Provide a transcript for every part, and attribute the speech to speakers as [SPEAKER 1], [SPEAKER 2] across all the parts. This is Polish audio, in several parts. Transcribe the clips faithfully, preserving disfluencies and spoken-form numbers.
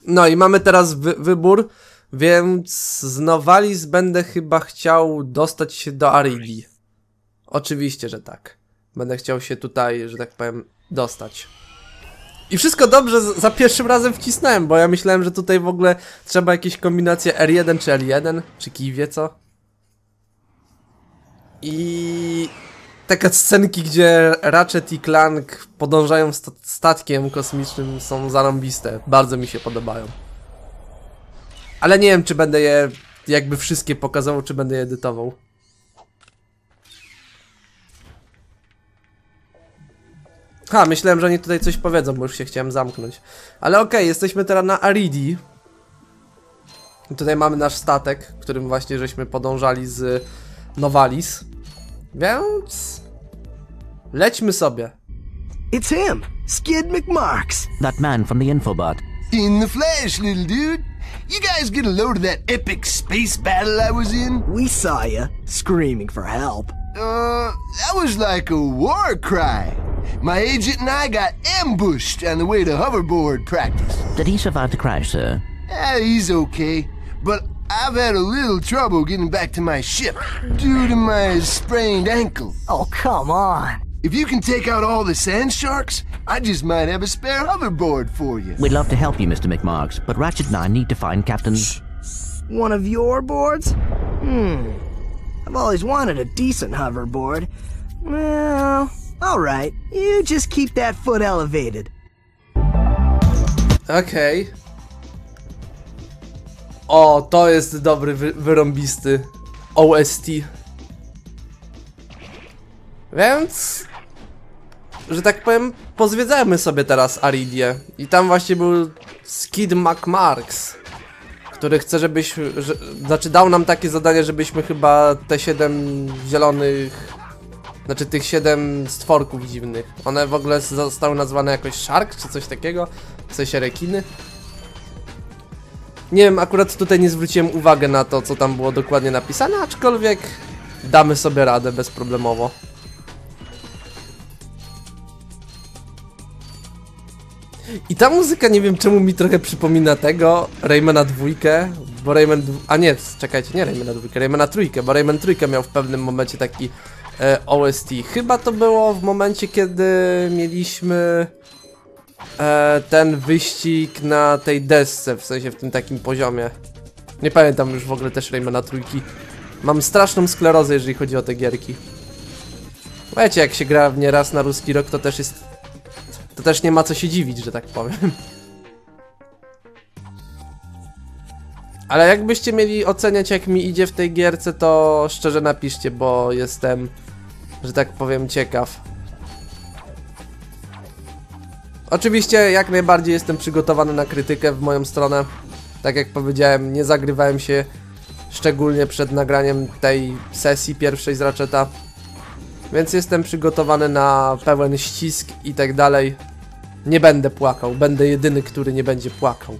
[SPEAKER 1] No i mamy teraz wy wybór, więc z Novalis będę chyba chciał dostać się do Aridii. Oczywiście, że tak. Będę chciał się tutaj, że tak powiem, dostać. I wszystko dobrze za pierwszym razem wcisnąłem, bo ja myślałem, że tutaj w ogóle trzeba jakieś kombinacje R jeden czy L jeden, czy kij wie co. I takie scenki, gdzie Ratchet i Clank podążają st statkiem kosmicznym, są zarąbiste. Bardzo mi się podobają. Ale nie wiem, czy będę je jakby wszystkie pokazywał, czy będę je edytował. Ha, myślałem, że oni tutaj coś powiedzą, bo już się chciałem zamknąć. Ale okej, okay, jesteśmy teraz na Aridii. I tutaj mamy nasz statek, którym właśnie żeśmy podążali z Novalis. Więc... lećmy sobie.
[SPEAKER 2] It's him, Skid McMarks.
[SPEAKER 3] That man from the infobot.
[SPEAKER 4] In the flesh, little dude. You guys get a load of that epic space battle I was in?
[SPEAKER 2] We saw you, screaming for help.
[SPEAKER 4] Uh, that was like a war cry. My agent and I got ambushed on the way to hoverboard practice.
[SPEAKER 3] Did he survive the crash, sir?
[SPEAKER 4] Yeah, he's okay, but I've had a little trouble getting back to my ship due to my sprained ankle.
[SPEAKER 2] Oh, come on.
[SPEAKER 4] If you can take out all the sand sharks, I just might have a spare hoverboard for you.
[SPEAKER 3] We'd love to help you, Mister McMarks, but Ratchet and I need to find Captain...
[SPEAKER 2] One of your boards? Hmm. I've always wanted a decent hoverboard. Well, alright. You just keep that foot elevated.
[SPEAKER 1] Okej. Okay. O, to jest dobry, wy wyrąbisty O S T. Więc... że tak powiem, pozwiedzajmy sobie teraz Aridię. I tam właśnie był Skid McMarks, który chce, żebyś... Że, znaczy dał nam takie zadanie, żebyśmy chyba te siedem zielonych... Znaczy tych siedem stworków dziwnych. One w ogóle zostały nazwane jakoś Shark, czy coś takiego? W sensie rekiny? Nie wiem, akurat tutaj nie zwróciłem uwagi na to, co tam było dokładnie napisane, aczkolwiek damy sobie radę bezproblemowo. I ta muzyka, nie wiem czemu mi trochę przypomina tego, Raymana dwójkę, bo Rayman... A nie, czekajcie, nie Raymana dwójkę, Raymana trójkę, bo Rayman trójkę miał w pewnym momencie taki e, O S T. Chyba to było w momencie, kiedy mieliśmy e, ten wyścig na tej desce, w sensie w tym takim poziomie. Nie pamiętam już w ogóle też Raymana trójki. Mam straszną sklerozę, jeżeli chodzi o te gierki. Wiecie, jak się gra w nie raz na ruski rok, to też jest... To też nie ma co się dziwić, że tak powiem. Ale jakbyście mieli oceniać, jak mi idzie w tej gierce, to szczerze napiszcie, bo jestem, że tak powiem, ciekaw. Oczywiście jak najbardziej jestem przygotowany na krytykę w moją stronę. Tak jak powiedziałem, nie zagrywałem się szczególnie przed nagraniem tej sesji pierwszej z Ratcheta. Więc jestem przygotowany na pełen ścisk i tak dalej. Nie będę płakał, będę jedyny, który nie będzie płakał.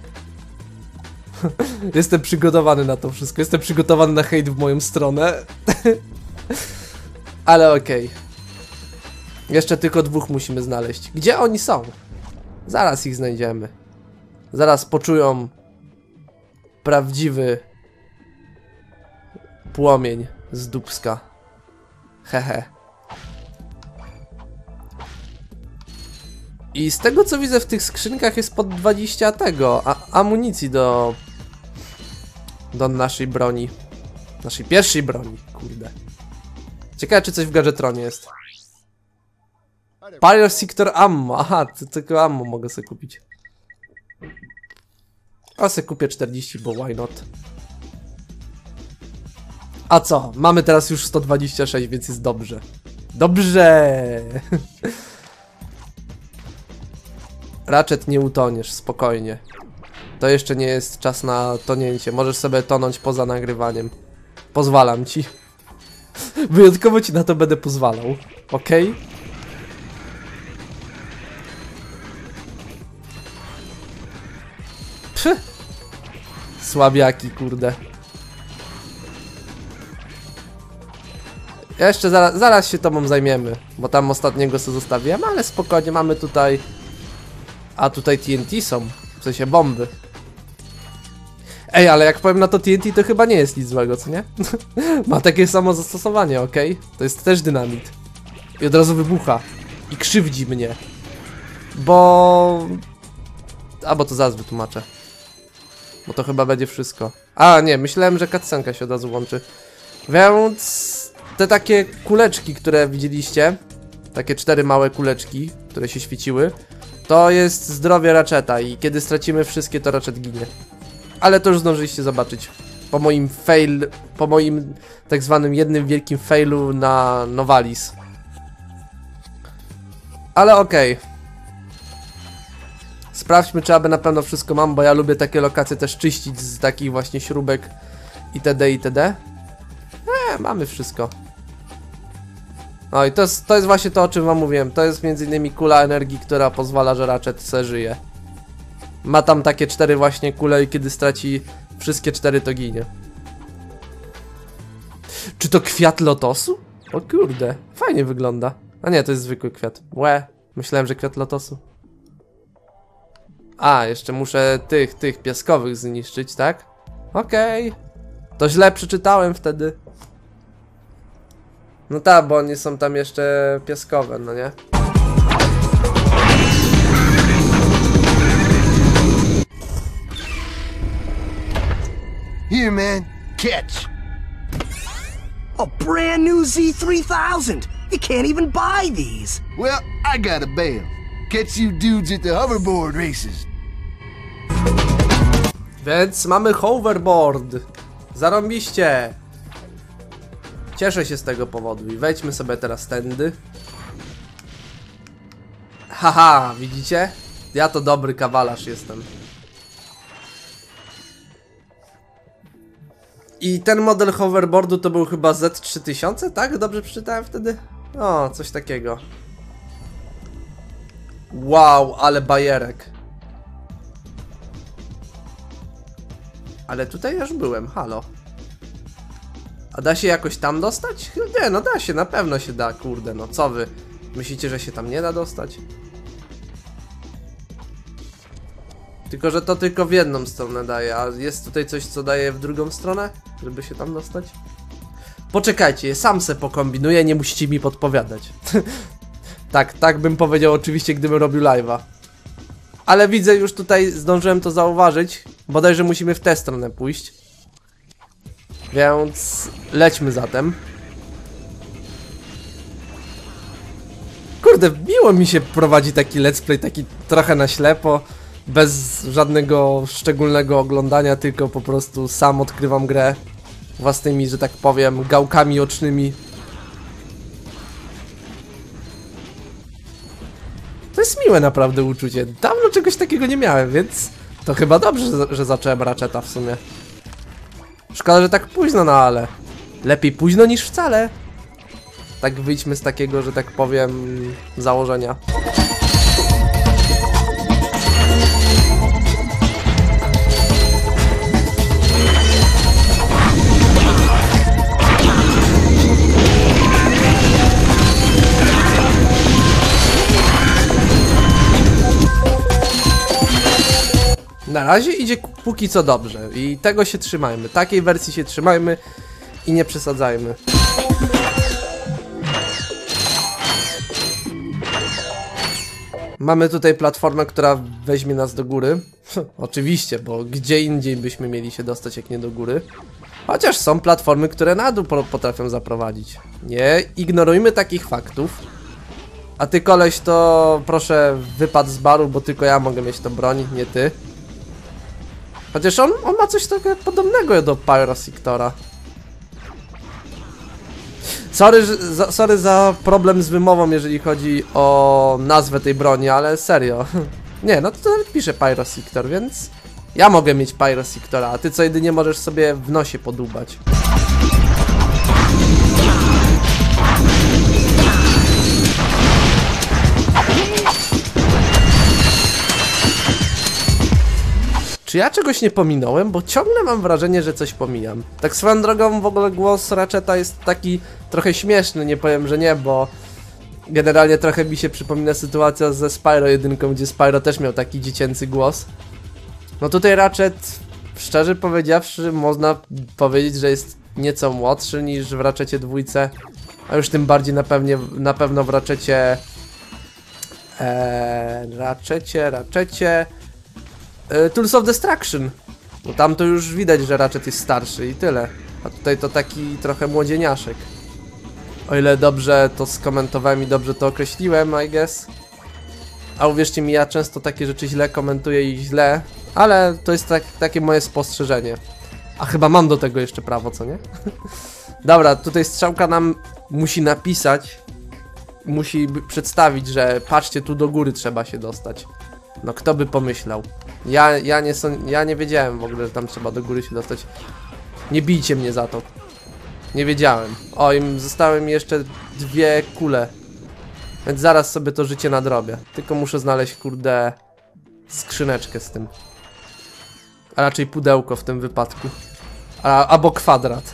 [SPEAKER 1] Jestem przygotowany na to wszystko, jestem przygotowany na hejt w moją stronę. Ale okej. Okay. Jeszcze tylko dwóch musimy znaleźć. Gdzie oni są? Zaraz ich znajdziemy. Zaraz poczują prawdziwy płomień z dupska. Hehe. I z tego co widzę w tych skrzynkach jest pod dwadzieścia tego, a amunicji do do naszej broni. Naszej pierwszej broni, kurde. Ciekawe czy coś w Gadgetronie jest. Pyro Sector Ammo, aha, to tylko ammo mogę sobie kupić. A sobie kupię czterdzieści, bo why not? A co? Mamy teraz już sto dwadzieścia sześć, więc jest dobrze. Dobrze! Ratchet, nie utoniesz, spokojnie. To jeszcze nie jest czas na tonięcie. Możesz sobie tonąć poza nagrywaniem. Pozwalam ci. Wyjątkowo ci na to będę pozwalał. Okej? Okay? Pff. Słabiaki, kurde. Jeszcze zaraz, zaraz się tobą zajmiemy, bo tam ostatniego sobie zostawiłem, ale spokojnie, mamy tutaj... A tutaj T N T są, w sensie bomby. Ej, ale jak powiem na to T N T, to chyba nie jest nic złego, co nie? Ma takie samo zastosowanie, okej? Okay? To jest też dynamit. I od razu wybucha. I krzywdzi mnie. Bo... A, bo to zaraz wytłumaczę. Bo to chyba będzie wszystko. A, nie, myślałem, że cutscenka się od razu łączy. Więc... Te takie kuleczki, które widzieliście, takie cztery małe kuleczki, które się świeciły, to jest zdrowie Ratcheta i kiedy stracimy wszystkie, to Ratchet ginie. Ale to już zdążyliście zobaczyć. Po moim fail, po moim tak zwanym jednym wielkim failu na Novalis. Ale okej. Okay. Sprawdźmy, czy aby na pewno wszystko mam, bo ja lubię takie lokacje też czyścić z takich właśnie śrubek itd. itd. Eee, mamy wszystko. No i to jest, to jest właśnie to, o czym wam mówiłem. To jest między innymi kula energii, która pozwala, że Ratchet se żyje. Ma tam takie cztery właśnie kule i kiedy straci wszystkie cztery, to ginie. Czy to kwiat lotosu? O kurde, fajnie wygląda. A nie, to jest zwykły kwiat. Łe, myślałem, że kwiat lotosu. A, jeszcze muszę tych, tych piaskowych zniszczyć, tak? Okej. Okay. To źle przeczytałem wtedy. No tak, bo oni są tam jeszcze piaskowe, no nie?
[SPEAKER 4] Here, man. Catch.
[SPEAKER 2] A brand new Z three thousand! You can't even buy these!
[SPEAKER 4] Well, I got a bail. Catch you dudes at the hoverboard races.
[SPEAKER 1] Więc mamy hoverboard. Zarąbiście. Cieszę się z tego powodu i wejdźmy sobie teraz tędy. Haha, widzicie? Ja to dobry kawalarz jestem. I ten model hoverboardu to był chyba Z trzy tysiące, tak? Dobrze przeczytałem wtedy? O, coś takiego. Wow, ale bajerek. Ale tutaj już byłem, halo. A da się jakoś tam dostać? Nie, no da się, na pewno się da, kurde, no co wy? Myślicie, że się tam nie da dostać? Tylko, że to tylko w jedną stronę daje, a jest tutaj coś, co daje w drugą stronę? Żeby się tam dostać? Poczekajcie, sam se pokombinuję, nie musicie mi podpowiadać. Tak, tak bym powiedział oczywiście, gdybym robił live'a. Ale widzę, już tutaj zdążyłem to zauważyć. Bodajże musimy w tę stronę pójść. Więc lećmy zatem. Kurde, miło mi się prowadzi taki let's play, taki trochę na ślepo. Bez żadnego szczególnego oglądania, tylko po prostu sam odkrywam grę własnymi, że tak powiem, gałkami ocznymi. To jest miłe naprawdę uczucie. Dawno czegoś takiego nie miałem, więc to chyba dobrze, że, że zacząłem Ratcheta w sumie. Szkoda, że tak późno, no ale lepiej późno niż wcale. Tak wyjdźmy z takiego, że tak powiem, założenia. Na razie idzie póki co dobrze i tego się trzymajmy, takiej wersji się trzymajmy i nie przesadzajmy. Mamy tutaj platformę, która weźmie nas do góry. Oczywiście, bo gdzie indziej byśmy mieli się dostać, jak nie do góry. Chociaż są platformy, które na dół potrafią zaprowadzić. Nie ignorujmy takich faktów. A ty, koleś, to proszę wypadł z baru, bo tylko ja mogę mieć tą broń, nie ty. Chociaż on, on ma coś takiego podobnego do Pyrosectora. Sorry, za, sorry za problem z wymową, jeżeli chodzi o nazwę tej broni, ale serio. Nie, no to nawet pisze Pyrosector, więc ja mogę mieć Pyrosectora, a ty co jedynie możesz sobie w nosie podłubać. Czy ja czegoś nie pominąłem? Bo ciągle mam wrażenie, że coś pomijam. Tak swoją drogą w ogóle głos Ratcheta jest taki trochę śmieszny, nie powiem, że nie, bo generalnie trochę mi się przypomina sytuacja ze Spyro jeden, gdzie Spyro też miał taki dziecięcy głos. No tutaj Ratchet szczerze powiedziawszy, można powiedzieć, że jest nieco młodszy niż w Ratchetie dwójce. A już tym bardziej na, pewnie, na pewno w Ratchetie... Eee, Ratchetie, Ratchetie... E, Tools of Destruction. No tam to już widać, że Ratchet jest starszy i tyle. A tutaj to taki trochę młodzieniaszek. O ile dobrze to skomentowałem i dobrze to określiłem, I guess. A uwierzcie mi, ja często takie rzeczy źle komentuję i źle, ale to jest tak, takie moje spostrzeżenie. A chyba mam do tego jeszcze prawo, co nie? Dobra, tutaj strzałka nam musi napisać, musi przedstawić, że patrzcie, tu do góry trzeba się dostać. No kto by pomyślał? Ja, ja, nie, ja nie wiedziałem w ogóle, że tam trzeba do góry się dostać. Nie bijcie mnie za to. Nie wiedziałem. O, im zostały mi jeszcze dwie kule. Więc zaraz sobie to życie nadrobię. Tylko muszę znaleźć, kurde, skrzyneczkę z tym. A raczej pudełko w tym wypadku. A, albo kwadrat.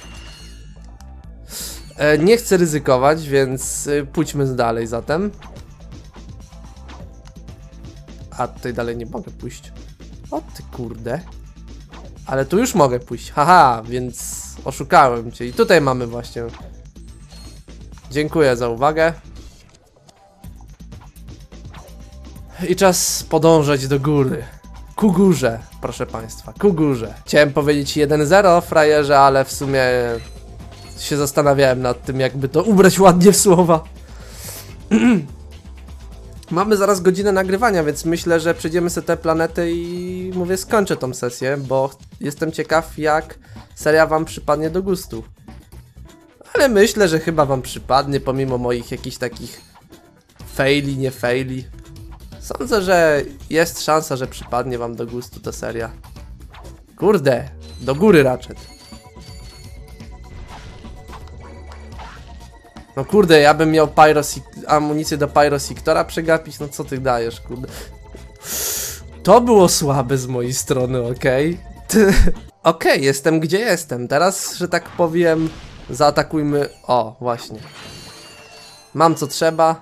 [SPEAKER 1] E, nie chcę ryzykować, więc y, pójdźmy dalej zatem. A tutaj dalej nie mogę pójść. O ty kurde. Ale tu już mogę pójść. Haha, więc oszukałem cię. I tutaj mamy właśnie. Dziękuję za uwagę. I czas podążać do góry. Ku górze, proszę państwa, ku górze. Chciałem powiedzieć jeden zero, frajerze, ale w sumie się zastanawiałem nad tym, jakby to ubrać ładnie w słowa. Mamy zaraz godzinę nagrywania, więc myślę, że przejdziemy sobie tę planetę i mówię, skończę tą sesję, bo jestem ciekaw, jak seria wam przypadnie do gustu. Ale myślę, że chyba wam przypadnie, pomimo moich jakichś takich faili, nie faili. Sądzę, że jest szansa, że przypadnie wam do gustu ta seria. Kurde, do góry Ratchet. No kurde, ja bym miał pyros amunicję do Pyrosektora przegapić, no co ty dajesz, kurde. To było słabe z mojej strony, okej? Okay? Okej, okay, jestem gdzie jestem. Teraz, że tak powiem, zaatakujmy... O, właśnie. Mam co trzeba.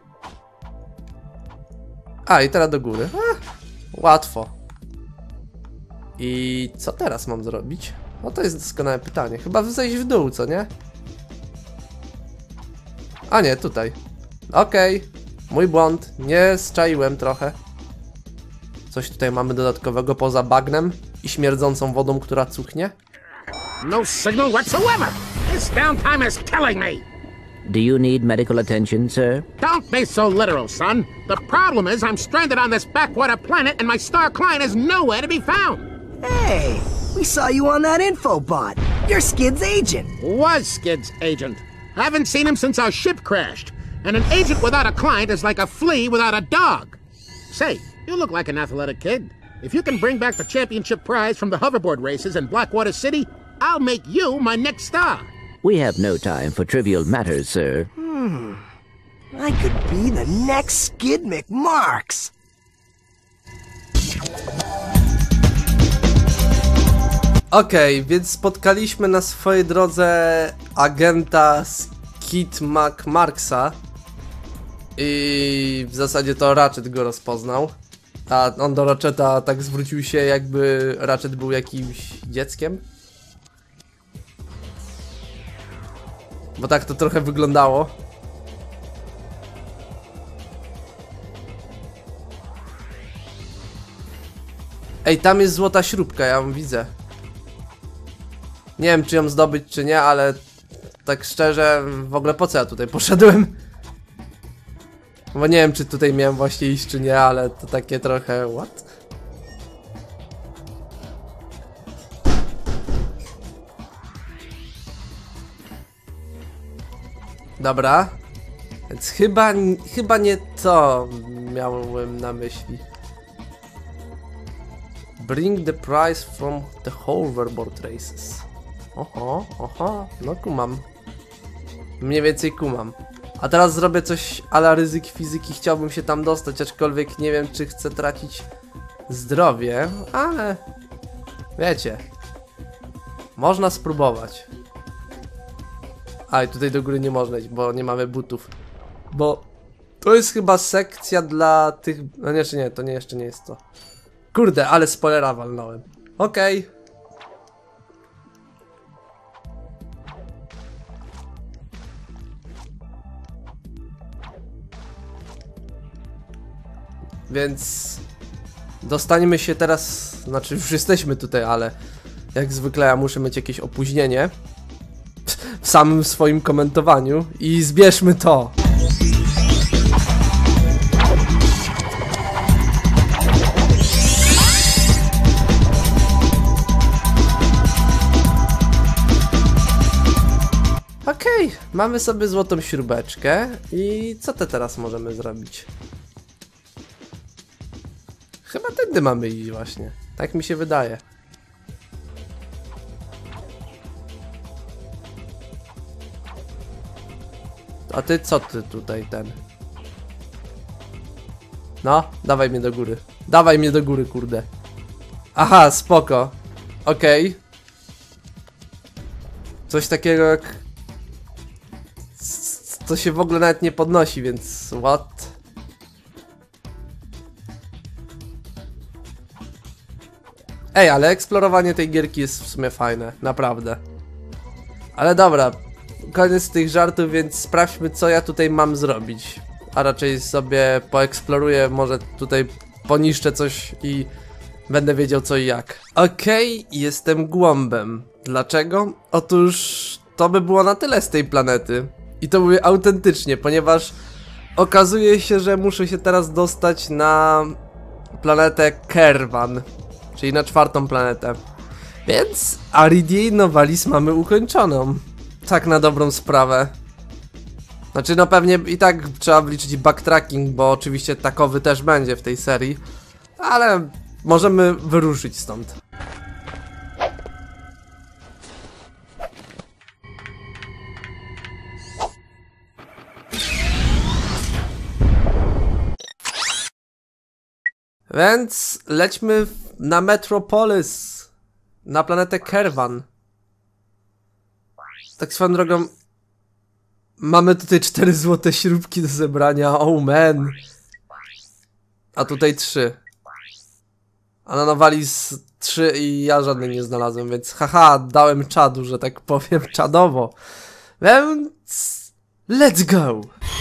[SPEAKER 1] A, i teraz do góry. A, łatwo. I co teraz mam zrobić? No to jest doskonałe pytanie. Chyba zejść w dół, co nie? A nie, tutaj. Okej. Okay. Mój błąd. Nie zczaiłem trochę. Coś tutaj mamy dodatkowego poza bagnem i śmierdzącą wodą, która cuchnie?
[SPEAKER 5] No signal whatsoever! This downtime is killing me!
[SPEAKER 3] Do you need medical attention, sir?
[SPEAKER 5] Don't be so literal, son. The problem is I'm stranded on this backwater planet and my star client is nowhere to be found.
[SPEAKER 2] Hey, we saw you on that infobot. You're Skid's agent.
[SPEAKER 5] Was Skid's agent. Haven't seen him since our ship crashed. And an agent without a client is like a flea without a dog. Say, you look like an athletic kid. If you can bring back the championship prize from the hoverboard races in Blackwater City, I'll make you my next star.
[SPEAKER 3] We have no time for trivial matters, sir.
[SPEAKER 2] Hmm. I could be the next Skid McMarks.
[SPEAKER 1] Okej, okay, więc spotkaliśmy na swojej drodze agenta Skid McMarksa. I w zasadzie to Ratchet go rozpoznał. A on do Ratcheta tak zwrócił się, jakby Ratchet był jakimś dzieckiem. Bo tak to trochę wyglądało. Ej, tam jest złota śrubka, ja ją widzę. Nie wiem, czy ją zdobyć, czy nie, ale tak szczerze, w ogóle po co ja tutaj poszedłem? Bo nie wiem, czy tutaj miałem właśnie iść, czy nie, ale to takie trochę... What? Dobra. Więc chyba, chyba nie to miałem na myśli. Bring the prize from the hoverboard races. Oho, oho, no kumam. Mniej więcej kumam. A teraz zrobię coś a la ryzyk fizyki, chciałbym się tam dostać, aczkolwiek nie wiem, czy chcę tracić zdrowie, ale wiecie, można spróbować. A i tutaj do góry nie można iść, bo nie mamy butów. Bo to jest chyba sekcja dla tych... No nie, czy nie, to nie, jeszcze nie jest to. Kurde, ale spoilera walnąłem. Okej. Okay. Więc dostaniemy się teraz, znaczy już jesteśmy tutaj, ale jak zwykle ja muszę mieć jakieś opóźnienie w samym swoim komentowaniu i zbierzmy to. Okej, okay, mamy sobie złotą śrubeczkę i co te teraz możemy zrobić? Chyba tędy mamy iść właśnie, tak mi się wydaje. A ty co ty tutaj ten? No, dawaj mnie do góry. Dawaj mnie do góry, kurde. Aha, spoko. Okej. Okay. Coś takiego jak... To się w ogóle nawet nie podnosi, więc... What? Ej, ale eksplorowanie tej gierki jest w sumie fajne, naprawdę. Ale dobra, koniec tych żartów, więc sprawdźmy, co ja tutaj mam zrobić. A raczej sobie poeksploruję, może tutaj poniszczę coś i będę wiedział co i jak. Okej, okay, jestem głąbem. Dlaczego? Otóż to by było na tyle z tej planety. I to mówię autentycznie, ponieważ okazuje się, że muszę się teraz dostać na planetę Kervan, czyli na czwartą planetę. Więc Aridia Novalis mamy ukończoną. Tak na dobrą sprawę. Znaczy no pewnie i tak trzeba wliczyć backtracking, bo oczywiście takowy też będzie w tej serii. Ale możemy wyruszyć stąd. Więc lećmy na Metropolis, na planetę Kervan. Tak swoją drogą, mamy tutaj cztery złote śrubki do zebrania, oh man. A tutaj trzy. A na Novalis trzy i ja żadnej nie znalazłem, więc haha, dałem czadu, że tak powiem, czadowo. Więc let's go!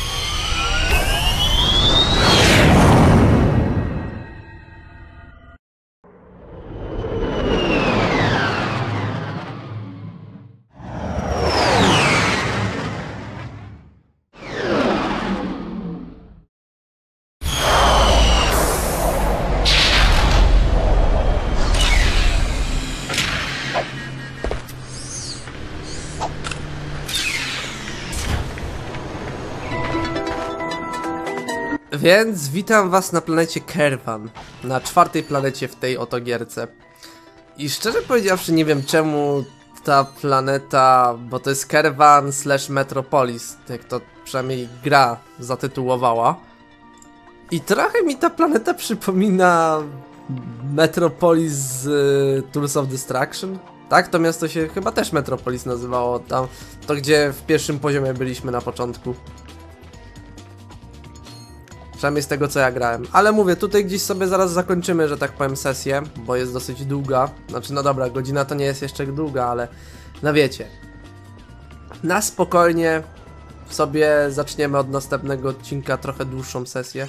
[SPEAKER 1] Więc witam was na planecie Kervan, na czwartej planecie w tej oto gierce. I szczerze powiedziawszy nie wiem czemu ta planeta, bo to jest Kervan slash Metropolis, jak to przynajmniej gra zatytułowała. I trochę mi ta planeta przypomina Metropolis z y, Tools of Destruction. Tak, to miasto się chyba też Metropolis nazywało, tam, to gdzie w pierwszym poziomie byliśmy na początku. Przynajmniej z tego co ja grałem. Ale mówię, tutaj gdzieś sobie zaraz zakończymy, że tak powiem, sesję, bo jest dosyć długa. Znaczy, no dobra, godzina to nie jest jeszcze długa, ale no wiecie. Na spokojnie sobie zaczniemy od następnego odcinka trochę dłuższą sesję.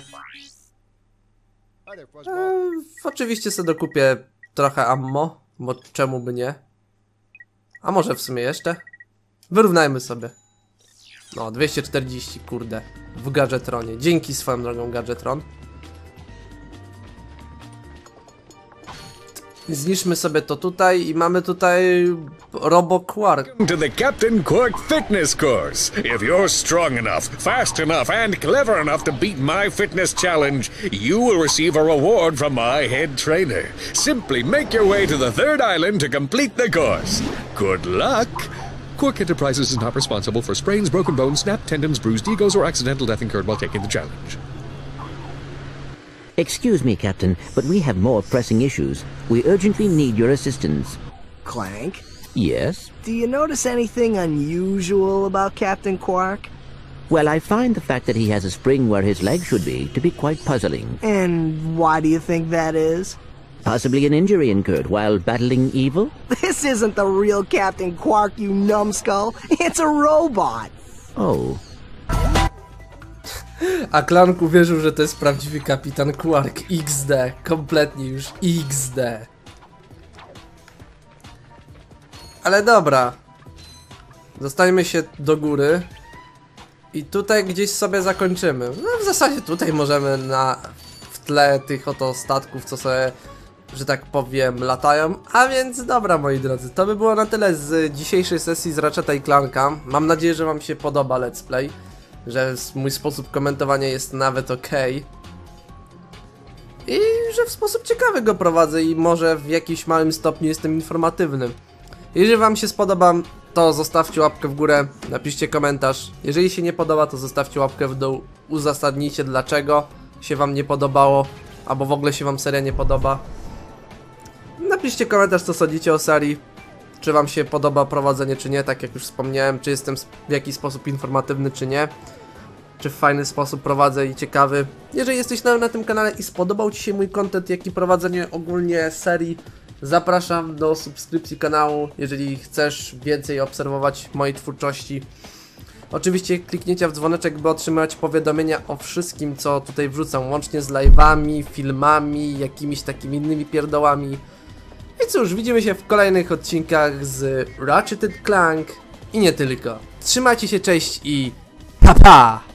[SPEAKER 1] E, oczywiście sobie dokupię trochę ammo, bo czemu by nie? A może w sumie jeszcze? Wyrównajmy sobie. No, dwieście czterdzieści, kurde, w Gadgetronie. Dzięki swoją drogą, Gadgetron. Zniszczmy sobie to tutaj i mamy tutaj Robo Quark.
[SPEAKER 6] To the Captain Quark Fitness Course. If you're strong enough, fast enough, and clever enough to beat my fitness challenge, you will receive a reward from my head trainer. Simply make your way to the third island to complete the course. Good luck! Quark Enterprises is not responsible for sprains, broken bones, snapped tendons, bruised egos, or accidental death incurred while taking the challenge.
[SPEAKER 3] Excuse me, Captain, but we have more pressing issues. We urgently need your assistance.
[SPEAKER 2] Clank,
[SPEAKER 3] Yes?
[SPEAKER 2] do you notice anything unusual about Captain Quark?
[SPEAKER 3] Well, I find the fact that he has a spring where his leg should be to be quite puzzling.
[SPEAKER 2] And why do you think that is?
[SPEAKER 3] Possibly an injury incurred while battling evil?
[SPEAKER 2] This isn't the real Captain Quark, you numbskull. It's a robot.
[SPEAKER 3] Oh.
[SPEAKER 1] A Clank uwierzył, że to jest prawdziwy kapitan Quark. iks de. Kompletnie już iks de. Ale dobra. Zostańmy się do góry. I tutaj gdzieś sobie zakończymy. No w zasadzie tutaj możemy na... w tle tych oto statków, co sobie, że tak powiem, latają. A więc dobra, moi drodzy, to by było na tyle z dzisiejszej sesji z Ratcheta i Clanka. Mam nadzieję, że wam się podoba let's play, że mój sposób komentowania jest nawet ok. I że w sposób ciekawy go prowadzę i może w jakimś małym stopniu jestem informatywny. Jeżeli wam się spodoba, to zostawcie łapkę w górę, napiszcie komentarz. Jeżeli się nie podoba, to zostawcie łapkę w dół, uzasadnijcie dlaczego się wam nie podobało, albo w ogóle się wam seria nie podoba. Napiszcie komentarz, co sądzicie o serii, czy wam się podoba prowadzenie, czy nie, tak jak już wspomniałem, czy jestem w jakiś sposób informatywny, czy nie, czy w fajny sposób prowadzę i ciekawy. Jeżeli jesteś nowy na tym kanale i spodobał ci się mój content, jak i prowadzenie ogólnie serii, zapraszam do subskrypcji kanału, jeżeli chcesz więcej obserwować mojej twórczości. Oczywiście kliknijcie w dzwoneczek, by otrzymać powiadomienia o wszystkim, co tutaj wrzucam, łącznie z live'ami, filmami, jakimiś takimi innymi pierdołami. I cóż, widzimy się w kolejnych odcinkach z Ratchet and Clank i nie tylko. Trzymajcie się, cześć i pa pa!